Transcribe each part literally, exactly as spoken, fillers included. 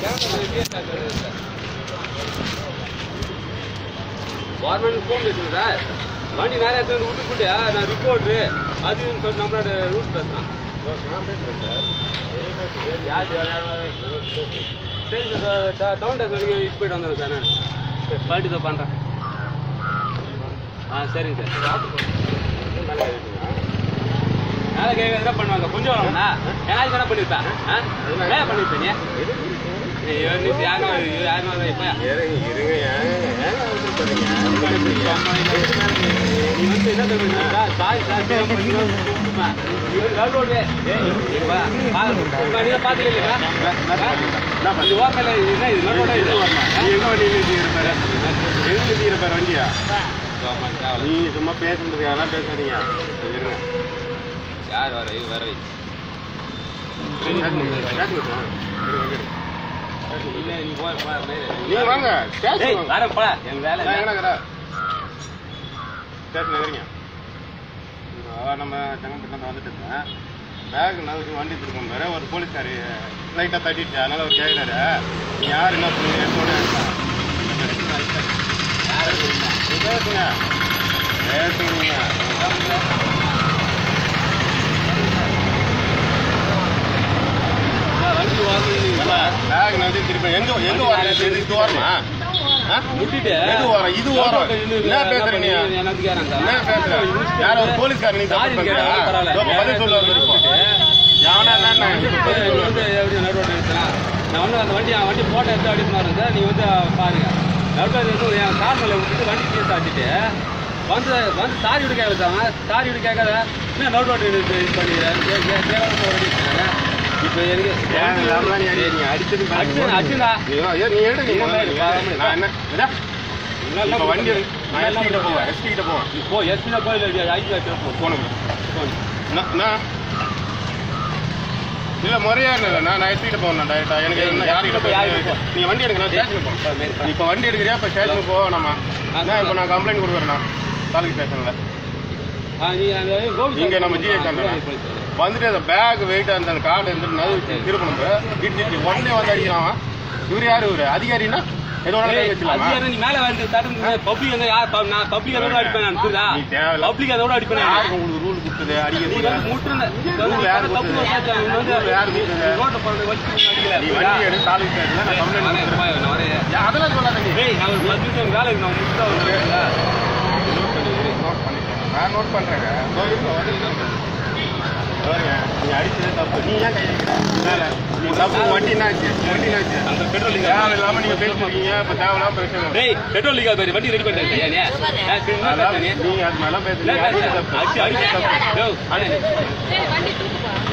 Government phone பேசுங்க sir. வண்டி நிறைய எடுத்து விட்டு போட்டு நான் ரிப்போர்ட்டு அதுன்னு சொல்லி நம்மளோட ரூட் பேசுகிறேன். யார் சரி சார் டவுன் டேஸ் வரைக்கும் போயிட்டு வந்தேன் சார். நான் பாட்டி தான் பண்ணுறேன். ஆ சரிங்க சார். வேலை கேட்க என்ன பண்ணுவாங்க கொஞ்சம் வாங்கண்ணா. ஏனாச்சும் என்ன பண்ணியிருப்பேன்? ஆ என்ன பண்ணியிருப்பேன் நீ யாரும் யாரும் இப்போ நீ வந்து என்ன சொல்லுங்க சாரி சார் பார்த்துக்கல இது ஓக்கல என்ன இது நடுவோட இது எங்க வண்டியில் இருப்பாரு எங்க இருப்பாரு வண்டியா நீ சும்மா பேசுறது யாரெல்லாம் பேசுறீங்க யார் வர இது வர நீ வாங்க வரப்பா எங்க வேலை என்னங்கிற ஸ்டேஷன் இருக்கிறீங்க நம்ம செங்கப்பட்டிலேருந்து வந்துட்டு இருக்கேன். பேக் நகர்ச்சி வண்டி திருப்போம் பாரு ஒரு போலீஸ்காரி லைட்டாக தட்டிடுச்சு. அதனால அவர் கேட்குறாரு நீ யார் என்ன பண்ணுங்க பேசுங்க பேசுங்க பேக் நகர்ச்சி திருப்பி எங்க எங்க வரல இது வரமா முட்டிட்டு இது வரும் இது வரும் என்ன பேசுற நீ என்ன பேசுற யார ஒரு போலீஸ்கார நீ பதில் சொல்ல யானா நான் வந்து அந்த வண்டி வண்டி போட்டோ எடுத்து அடிப்பாரு சார். நீங்க வந்து பாருங்க நடுவில் என் கார் மேலே விட்டுட்டு வண்டி கேஸ் ஆச்சுட்டு வந்து வந்து சாரி விட்டு கேட்கறாங்க. சாரி விட்டு கேட்காத இன்னும் நடு ரோடு இது பண்ணிடுறாங்க. இப்போ எனக்கு நீ அடிச்சது அடிச்சுடா நீ எடுங்க வண்டி போவேன் எஸ்பி கிட்ட போவேன் இப்போ எஸ்பி போய் ஐடி போ போனுங்க இல்ல முறையா இல்லை நான் எஸ்பி கிட்ட போகணும் டேரக்டா எனக்கு யாருக்கிட்ட போய் நீங்க வண்டி எடுங்க நான் ஸ்டேஷனுக்கு போகணும். இப்போ வண்டி எடுக்கிறியா இப்போ ஸ்டேஷனுக்கு போவோம் நம்ம இப்போ நான் கம்ப்ளைண்ட் கொடுக்குறேண்ணா தாலுகா ஸ்டேஷன்ல நீங்க நம்ம ஜிஏ வந்துட்டு அந்த பேக் வெயிட் அந்த கார்டு இருந்துட்டு நது திருப்பணும் இடிச்சு உடனே வந்து அடிக்கிறான். இவரு யாரு இவரு அதிகாரின்னா எதோட நீ மேல வந்து பப்ளிக் வந்து யார் நான் பப்ளிக் அதோட அடிப்பேன் நான் புரியுதா பப்ளிக் அதோட அடிப்பேன் உங்களுக்கு ரூல் கொடுத்தது அடிக்கிறது முட்டுறேன் அதெல்லாம் சொல்லாதீங்க வேலை நான் முடிச்சுதான் நான் நோட் பண்றேங்க நீ அடிச்சதே தப்பு. நீ ஏன் கை நீ தப்பு வண்டி என்னாச்சு வண்டி என்னாச்சு அந்த பெட்ரோல் தேவை இல்லாம நீங்க பேசிருக்கீங்க. இப்ப தேவையில்லாம பிரச்சனை டேய் பெட்ரோல் லீக் ஆகுது வண்டி ரெடி பண்ணிட்டேன் நீ அது மேல பேசுறீங்க அடிச்சு அடிச்சு வண்டி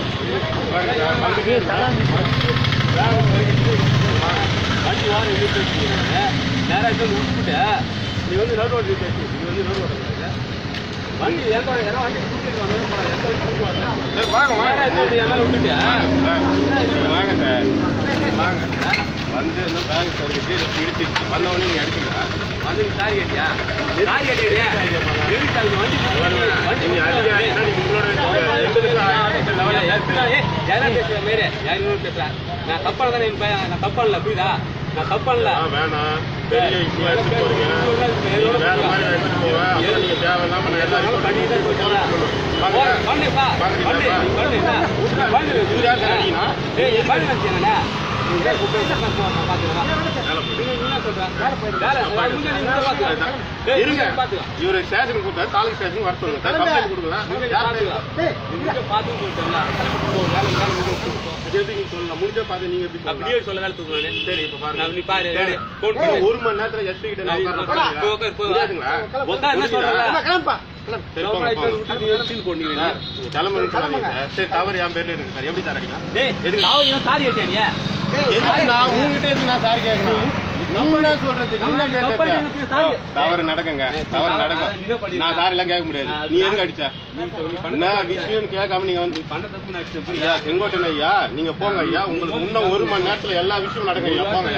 வண்டி வாரம் எப்படி பேசுறீங்க நேராக விட்டுட்டு நீ வந்து ரோட் ரோடு பேசி நீ வந்து ரோட் ரோடு வண்டி எந்த வண்டி வாங்க வாங்க எல்லாம் விட்டுட்டு வாங்க சார் வாங்க வந்து பேங்க் சர்வீஸ் இடிச்சு வந்தவொடனே நீங்க அடிச்சுங்க வந்து நீ சாரி கேட்டியா சாரி கேட்டியா வண்டி பேசுறேன் நான் தப்பான தானே நான் தப்பானல புரியுதா நான் தப்பானல வேணாம் இவரு ஸ்டேஷன் கொடுத்தா தாலுகா ஸ்டேஷன் வர சொல்லுங்க கம்ப்ளைண்ட் கொடுக்கலாம் சொல்லலாம் முடிஞ்ச பார்த்து நீங்க அப்படியே சொல்ல வேலை தூக்குறேன். சரி இப்ப பாருங்க நீ பாரு ஒரு மணி நேரத்துல எஸ்பி கிட்ட என்ன சொல்றேன் தவறு என் பேர்ல இருக்கு சார் எப்படி சார் அடிக்கலாம் சாரி கேட்டேன் நான் உங்ககிட்ட இருந்து நான் சாரி கேட்கணும் தவறு நடக்குங்க தவறு நடக்கும் நான் சாரி எல்லாம் கேட்க முடியாது. நீ எதுக்கு அடிச்சா என்ன விஷயம் கேட்காம நீங்க வந்து செங்கோட்டன் ஐயா நீங்க போங்க ஐயா உங்களுக்கு இன்னும் ஒரு மணி நேரத்துல எல்லா விஷயமும் நடக்கும் ஐயா போங்க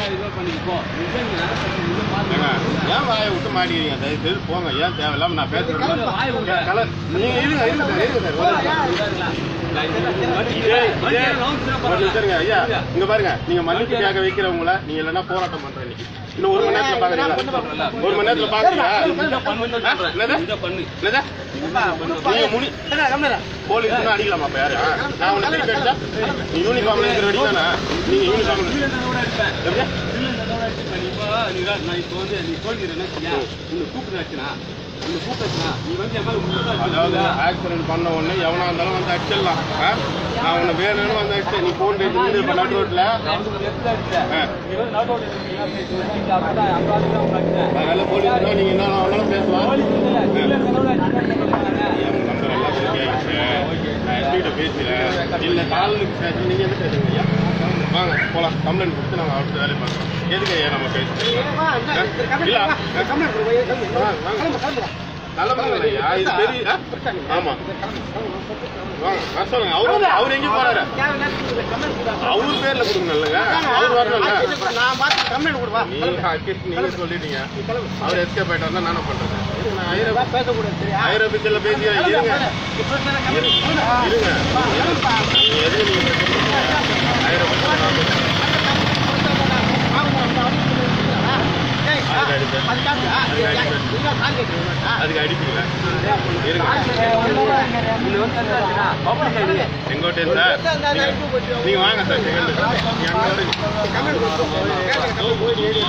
ஏன் வாயை விட்டு மாட்டிக்கிறீங்க தயவு செய்து போங்க ஏன் தேவையில்லாம நான் பேசுறேன் நீங்க இருங்க இருங்க சார் இருங்க சார் ஐயா இங்க பாருங்க, நீங்க மன்னிப்பு கேட்க வைக்கிறவங்கள நீங்க இல்லைன்னா போராட்டம் பண்றேன் இன்னைக்கு. இன்னும் ஒரு மணி நேரத்துல பாக்குறீங்களா? ஒரு மணி நேரத்துல பாக்குறீங்களா? நீங்க முனி போலீஸ் அடிக்கலாமா அப்ப யாரு? நான் உன்னை திருப்பி அடிச்சா நீ யூனிஃபார்ம்ல இருக்கிற வெடி தானே? நீங்க யூனிஃபார்ம் அதாவது ஆக்சிடென்ட் பண்ண உடனே எவனா இருந்தாலும் வந்து அடிச்சிடலாம். நான் உன்னை வேணும்னு வந்து அடிச்சேன். நீ போன் பேசி இப்ப நடு ரோட்ல அதனால போலீஸ் நீங்க என்ன ஆனாலும் பேசலாம். நம்பர் எல்லாம் எஸ்பிகிட்ட பேசுறேன். இல்ல தாலுக்கு ஸ்டேஷன் நீங்க என்ன பேசுறீங்க? வாங்க போலாம். கம்ப்ளைண்ட் கொடுத்து நாங்கள் அடுத்த வேலையை பார்க்குறோம். எதுக்கு ஐயா நம்ம பேசுறோம்? இல்ல நல்ல ஐயா இது பெரிய ஆமா வாங்க சொல்லுங்க. அவரு அவர் எங்கேயும் போறாரு? அவரு பேர்ல கொடுங்க இல்லைங்க. அவர் வரணும்ல. நீங்க சொல்லிட்டீங்க. அவர் எஸ்கேப் ஆயிட்டா நானும் பண்றேன். ஐரோப்பியத்துல பேசி இருங்க இருங்க எது நீங்க அதுக்கு அடிப்பீங்களா? செங்கோட்டையன் சார் நீங்க வாங்க சார்.